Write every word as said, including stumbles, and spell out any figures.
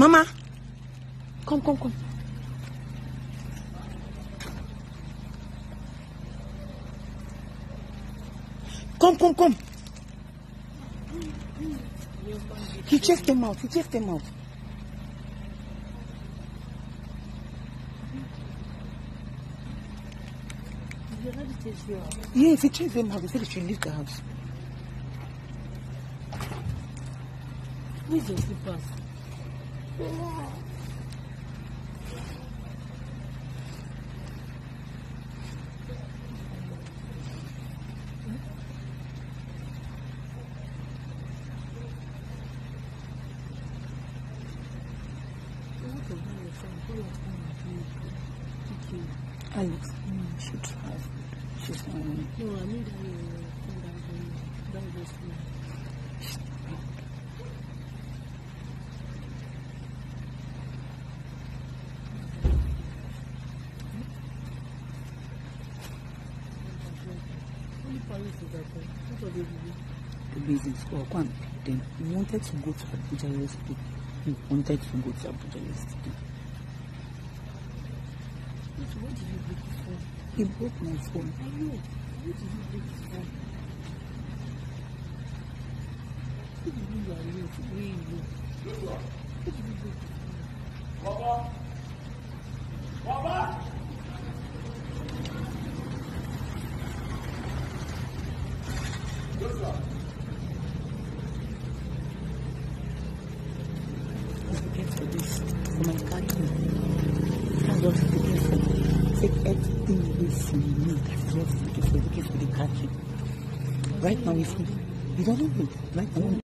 Mama, come, come, come. Come, come, come. He chased them out. He chased them out. Yes, he chased them out. He said he should leave the house. Who is your slippers? Alex, mm, she tried. She's not. No, I need her. Don't go slow. The business or one. Then he wanted to go to Abuja yesterday. He wanted to go to Abuja yesterday. What did you break his phone? He broke my phone. I know. What did you break his phone? Who did you are late? Where you go? Who did you break his phone? Baba! Baba! For this, for my car key. That's what he's looking for. Take everything away from me. That's what he's looking for. He's looking for the car key. Right now, if he, he doesn't know. Right now.